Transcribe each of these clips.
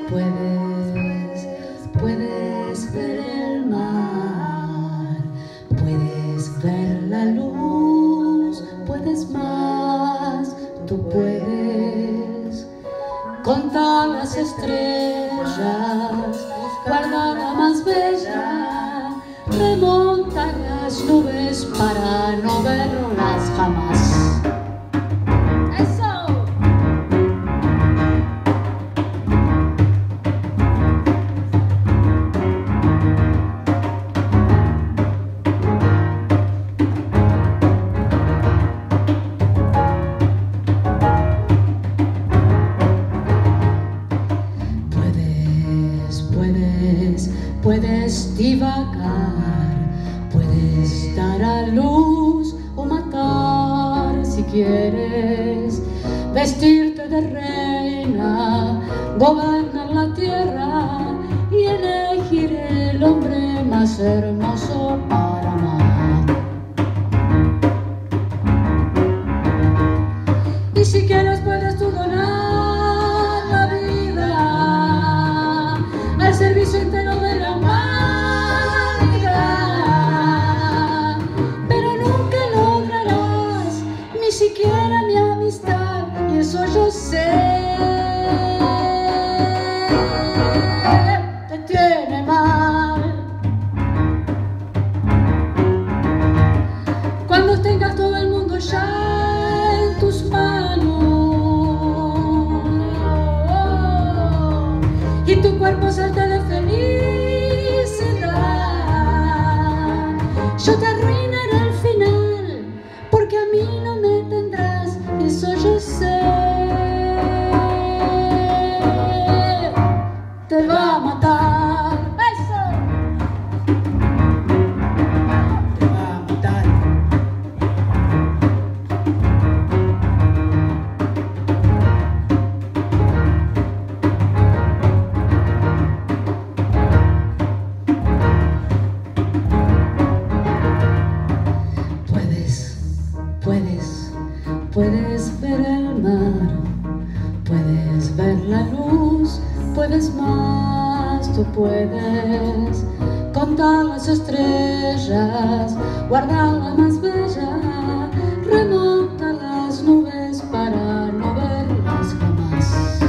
Puedes ver el mar, puedes ver la luz, puedes más, tú puedes contar las estrellas, guardar la más bella, remontar las nubes para no verlas jamás. Puedes divagar, puedes dar a luz o matar si quieres, vestirte de reina, gobernar la tierra y elegir el hombre más hermoso para amar. Y si quieres puedes tú donar la vida al servicio entero de la humanidad, pero nunca lograrás ni siquiera mi amistad, y eso yo sé. Te tiene mal. Cuando tengas todo el mundo ya en tus manos y tu cuerpo salte de felicidad, yo te arruinaré al final, porque a mí no me tendrás, eso yo sé. Te va a matar, eso. Te va a matar. Puedes ver el mar, puedes ver la luz, puedes más, tú puedes contar las estrellas, guardar la más bella, remonta las nubes para no verlas jamás.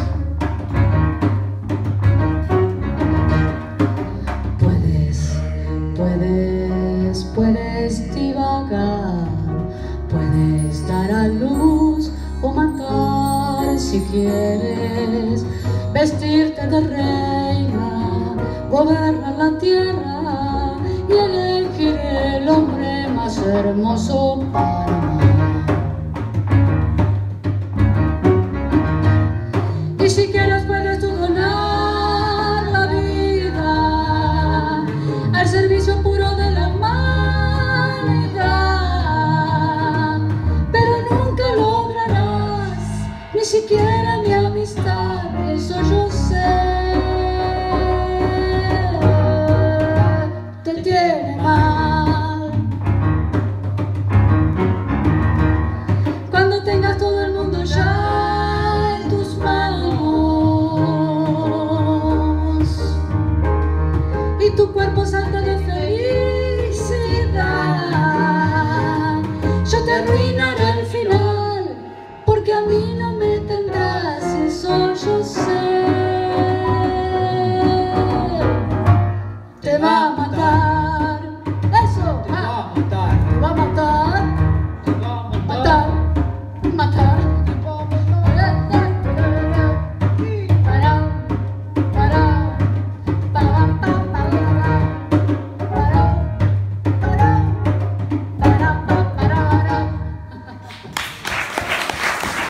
Puedes divagar, puedes dar a luz o matar si quieres, vestirte de reina, gobernar la tierra y elegir el hombre más hermoso para amar.